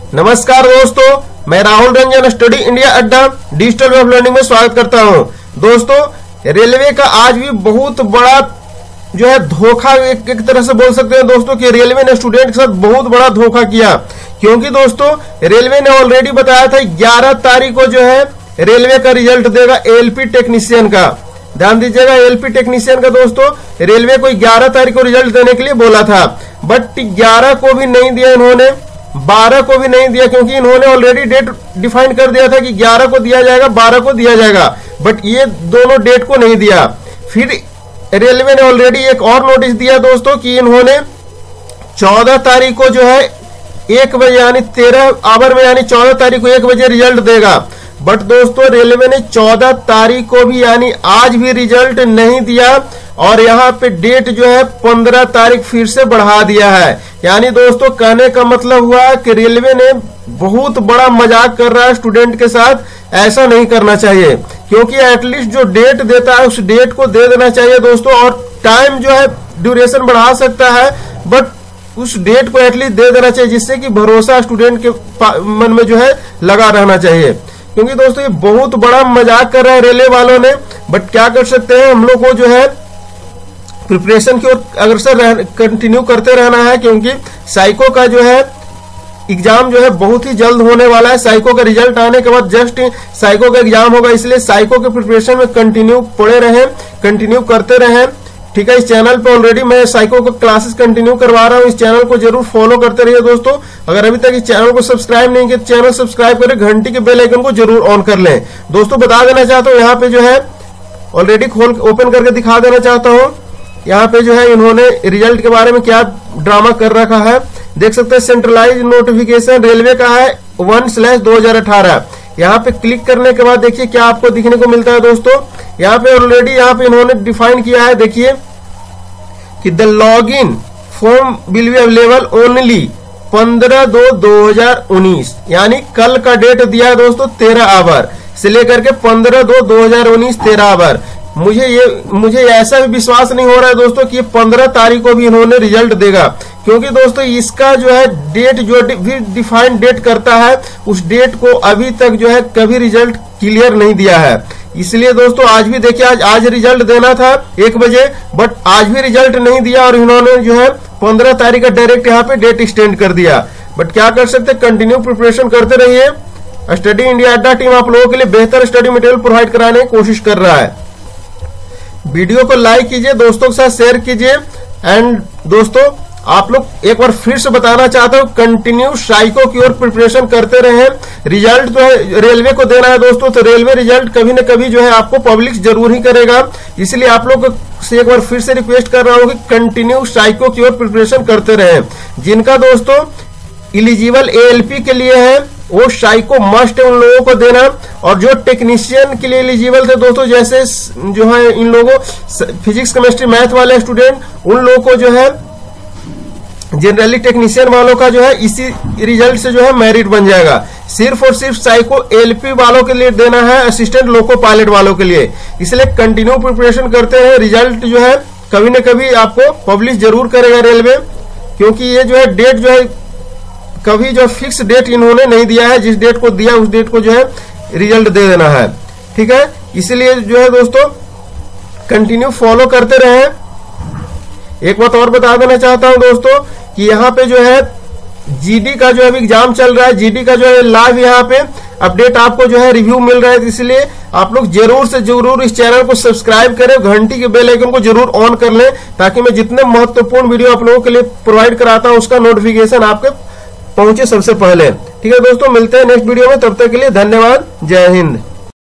नमस्कार दोस्तों, मैं Rahul Ranjan Study India Adda digital way of learning में स्वागत करता हूं। दोस्तों, रेलवे का आज भी बहुत बड़ा जो है धोखा एक तरह से बोल सकते हैं दोस्तों कि रेलवे ने स्टूडेंट के साथ बहुत बड़ा धोखा किया। क्योंकि दोस्तों रेलवे ने ऑलरेडी बताया था 11 तारीख को जो है रेलवे का रिजल्ट देगा एलपी टेक्नीशियन का। ध्यान दीजिएगा, एलपी टेक्नीशियन का दोस्तों रेलवे को 11 तारीख को रिजल्ट देने के लिए बोला था, बट 11 को भी नहीं दिया इन्होंने, 12 को भी नहीं दिया, क्योंकि इन्होंने ऑलरेडी डेट डिफाइन कर दिया था कि 11 को दिया जाएगा, 12 को दिया जाएगा, बट ये दोनों डेट को नहीं दिया। फिर रेलवे ने ऑलरेडी एक और नोटिस दिया दोस्तों कि इन्होंने 14 तारीख को जो है 1 बजे यानी 13 आवर में यानी 14 तारीख को 1 बजे रिजल्ट देगा, बट दोस्तों रेलवे ने 14 तारीख को भी यानी आज भी रिजल्ट नहीं दिया और यहाँ पे डेट जो है 15 तारीख फिर से बढ़ा दिया है। यानी दोस्तों कहने का मतलब हुआ कि रेलवे ने बहुत बड़ा मजाक कर रहा है स्टूडेंट के साथ। ऐसा नहीं करना चाहिए, क्योंकि एटलीस्ट जो डेट देता है उस डेट को दे देना चाहिए दोस्तों। और टाइम जो है ड्यूरेशन बढ़ा सकता है, बट उस डेट को एटलीस्ट दे देना चाहिए, जिससे कि भरोसा स्टूडेंट के मन में जो है लगा रहना चाहिए। क्योंकि दोस्तों ये बहुत बड़ा मजाक कर रहा है रेलवे वालों ने, बट क्या कर सकते हैं, हम लोग को जो है प्रिपरेशन की ओर अग्रसर कंटिन्यू करते रहना है। क्योंकि साइको का जो है एग्जाम जो है बहुत ही जल्द होने वाला है। साइको का रिजल्ट आने के बाद जस्ट साइको का एग्जाम होगा, इसलिए साइको के प्रिपरेशन में कंटिन्यू पड़े रहें, कंटिन्यू करते रहें। ठीक है, इस चैनल पे ऑलरेडी मैं साइको का क्लासेस कंटिन्यू करवा रहा हूं, इस चैनल को जरूर फॉलो करते रहिए दोस्तों। अगर अभी तक इस चैनल को सब्सक्राइब नहीं किया, चैनल सब्सक्राइब करें, घंटी के बेल आइकन को जरूर ऑन कर लें। दोस्तों बता देना चाहता हूँ, यहाँ पे जो है ऑलरेडी ओपन करके दिखा देना चाहता हूँ, यहाँ पे जो है इन्होंने रिजल्ट के बारे में क्या ड्रामा कर रखा है। देख सकते हैं, सेंट्रलाइज नोटिफिकेशन रेलवे का है 1/2018। यहाँ पे क्लिक करने के बाद देखिए क्या आपको दिखने को मिलता है दोस्तों। यहाँ पे ऑलरेडी यहाँ पे इन्होंने डिफाइन किया है, देखिए कि the login form will be available only 15/2/2019, यानी कल का डेट दिया है दोस्तों 13 आवर से लेकर के 15/2/2019 13 आवर। मुझे ऐसा भी विश्वास नहीं हो रहा है दोस्तों कि 15 तारीख को भी इन्होंने रिजल्ट देगा, क्योंकि दोस्तों इसका जो है डेट जो भी डिफाइंड डेट करता है उस डेट को अभी तक जो है कभी रिजल्ट क्लियर नहीं दिया है। इसलिए दोस्तों आज भी देखिए, आज रिजल्ट देना था 1 बजे, बट आज भी रिजल्ट नहीं दिया और इन्होंने जो है 15 तारीख का डायरेक्ट यहाँ पे डेट एक्सटेंड कर दिया। बट क्या कर सकते, कंटिन्यू प्रिपरेशन करते रहिए। स्टडी इंडिया अड्डा टीम आप लोगों के लिए बेहतर स्टडी मटेरियल प्रोवाइड कराने की कोशिश कर रहा है। वीडियो को लाइक कीजिए, दोस्तों के साथ शेयर कीजिए। एंड दोस्तों आप लोग एक बार फिर से बताना चाहता हूँ, कंटिन्यू साइको की ओर प्रिपरेशन करते रहें। रिजल्ट जो है रेलवे को देना है दोस्तों, तो रेलवे रिजल्ट कभी न कभी जो है आपको पब्लिश जरूर ही करेगा। इसलिए आप लोग से एक बार फिर से रिक्वेस्ट कर रहा हूँ कि कंटिन्यू साइको की ओर प्रिपरेशन करते रहें। जिनका दोस्तों इलिजिबल एएलपी के लिए है वो साइको मस्ट है उन लोगों को देना, और जो टेक्नीशियन के लिए एलिजिबल थे दोस्तों, जैसे जो है इन लोगों फिजिक्स केमिस्ट्री मैथ वाले स्टूडेंट, उन लोगों को जो है जनरली टेक्नीशियन वालों का जो है इसी रिजल्ट से जो है मेरिट बन जाएगा। सिर्फ और सिर्फ साइको एलपी वालों के लिए देना है, असिस्टेंट लोको पायलट वालों के लिए। इसलिए कंटिन्यू प्रिपरेशन करते हैं, रिजल्ट जो है कभी न कभी आपको पब्लिश जरूर करेगा रेलवे। क्योंकि ये जो है डेट जो है कभी जो फिक्स डेट इन्होंने नहीं दिया है, जिस डेट को दिया उस डेट को जो है रिजल्ट दे देना है। ठीक है, इसलिए जो है दोस्तों कंटिन्यू फॉलो करते रहें। एक बात और बता देना चाहता हूं दोस्तों कि यहाँ पे जो है जीडी का जो अभी एग्जाम चल रहा है, जीडी का जो है लाइव यहाँ पे अपडेट आपको जो है रिव्यू मिल रहा है। इसलिए आप लोग जरूर से जरूर इस चैनल को सब्सक्राइब करें, घंटी के बेल आइकन को जरूर ऑन कर लें, ताकि मैं जितने महत्वपूर्ण वीडियो आप लोगों के लिए प्रोवाइड कराता हूं उसका नोटिफिकेशन आपके पहुंचे सबसे पहले। ठीक है दोस्तों, मिलते हैं नेक्स्ट वीडियो में, तब तक के लिए धन्यवाद, जय हिंद।